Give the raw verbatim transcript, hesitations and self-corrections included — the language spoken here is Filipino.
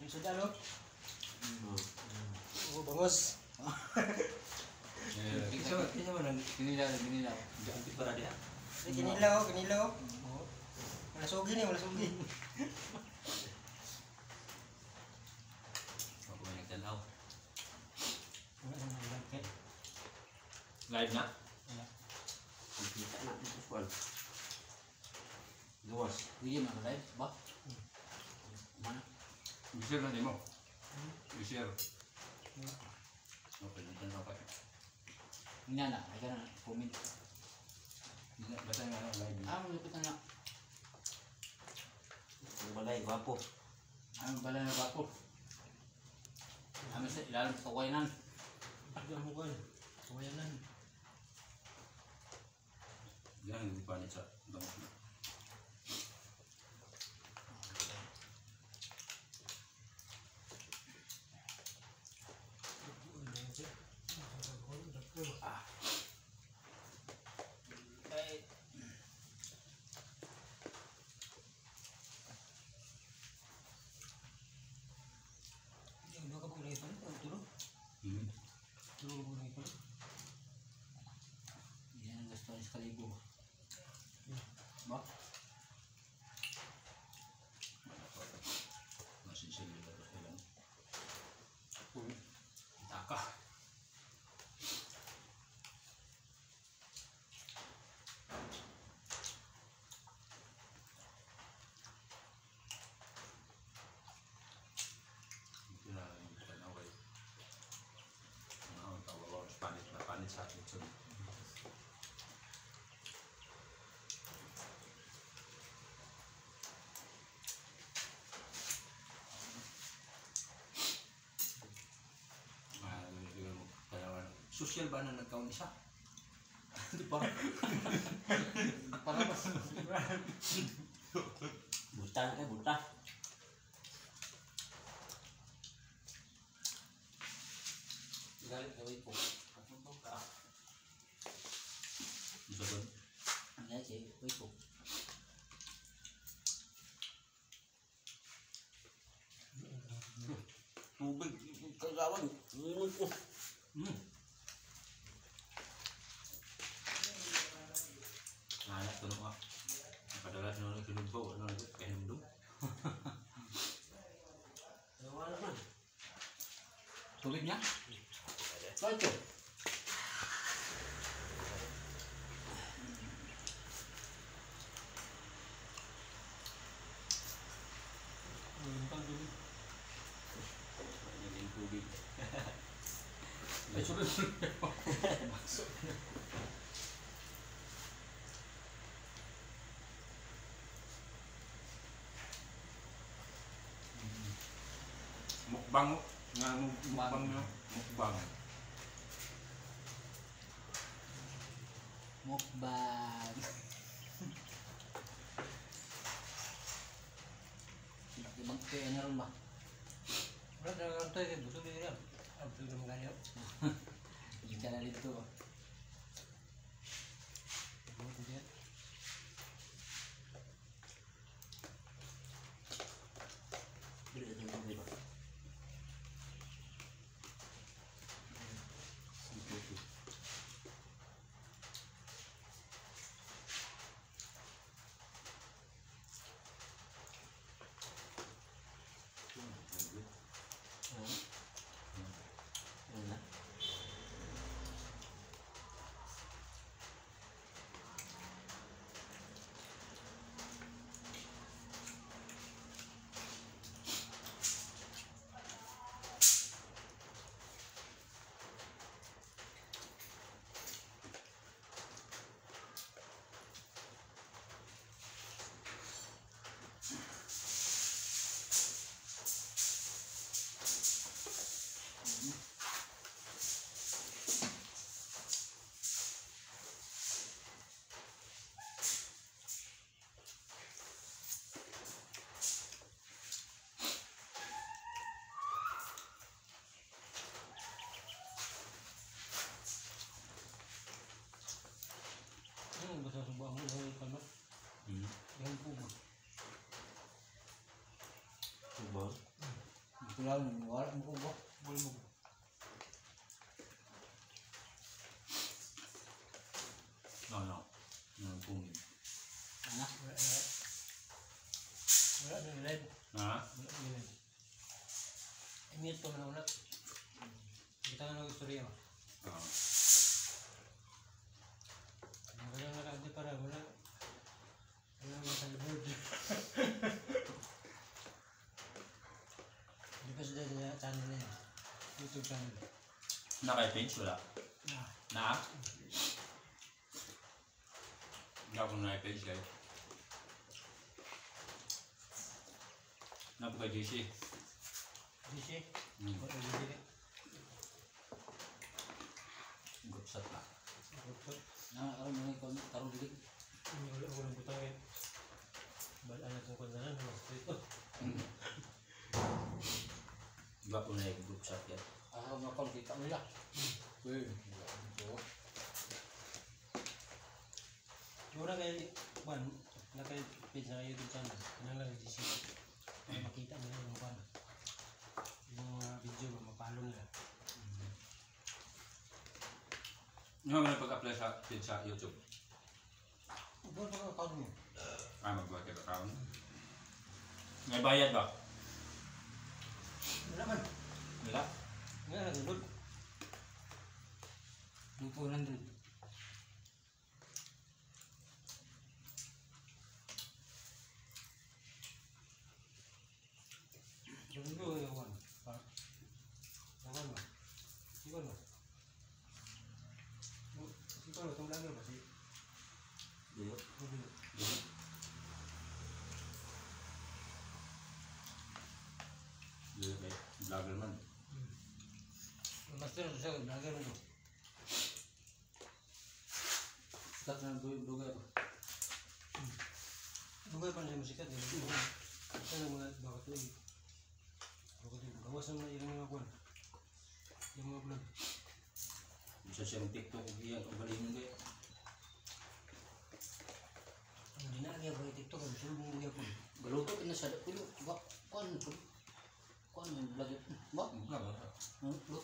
Sudah lo. Oh bagus. Kisah kisah mana? Gini lah, gini lah. Jangan berada ya. Gini lo, gini lo. Wala sugi nih, wala sugi. Ako may nagtanaw. Wala Live na? Kita nak itu soal. Luas. Bigyan mo live ba? Mana? I-share na din mo. I-share. Okay, nagtanaw ka. Hindi na, ay ka na, comment. Basta nga ano, live na. Ah, malupit na na. Ang balay, gwapo. Ang bala na ba ako? Kami sa ilalim sa kawainan. Ada mukul. Kawayanan. Yan, hindi pa niya sa damok na. Dua kapag na ito, tulog. Hmm. Tulog mo na ito. Yan ang gusto ni Kalibo. Ba? Masisil nila ito ilang. Uy, taka. Ito na yung tanaw kayo. Ang tawag ko, Spanish na panit sa atin. So, ah, yun, kaya social ba na nagkaon isa? Di ba? Para ba? Buta eh, buta. Galit gawin ko. Ano ka? Isa ba? Ang yan siya, wait ko. Tubig, kagawan. Minum ko. Hmm. Anak tu nak. Padahal nak kena bawa nak kena minum. Wala man. Tubig niya? So ito. Naging tubig. Ay, sunod Masuk. Mukbang mo. Nga mukbang nyo. Mukbang. Mukbang. Ibang kaya na rin ba? Wala na lang tayo, busog din yan. Ah, busog na mga yan. Hindi ka na dito ba? Busog din. Bila ito tubig. Kulang, wala mo ko ba? Boleh mo. No, no. No, kumin. Anak. Wala na. Wala na live. Ha? Wala na live. I-mute ko na ulit. Kita nga ng istorya. Oo. Wala na kasi para wala. Wala na sa board. Hindi pa sila sa channel na yan. YouTube channel. Naka-page wala? Na. Na? Hindi ako naka-page guys. Na po kay J C. Di siya. Hmm. Wala di siya. Group shot na. Wala. Na, karon mo ko karon dili. Wala ko lang butang eh. Bala na itong kandanan. Ito. Iba po na yung group shot yan. Ah, mo kon kita mo ya. Uy. So, Mura kay Juan, na kay page na YouTube channel. Ano lang di siya. Para makita mo yung Juan. Yung mga video mo, mapalo nila. Ano nga pag-apply sa page sa YouTube? Doon pa ka account mo. Ah, mag-buat ka account. May bayad ba? Wala man. Wala? Nga na doon. Yung two hundred. Yung doon yung Juan. Pa. Yung Juan ba? Si Juan ba? Si Juan ba? Itong vlogger ba? Si Dito. Rubio. Hindi kay vlogger man. Master siya, vlogger mo to. start na duy dugay. Dugay pa na siya musikat. Ito na mga bakit na yun. Bakit yun. Gawas naman na ilang mga kwan. Yung mga vlog. Bisa siya ng TikTok o iya o galing mo Hindi na agay ba yung TikTok. Ang sulong mo niya po. Galuto kina sa pilo. Wa kon kon yung vlog. Ba? Nga ba? Luto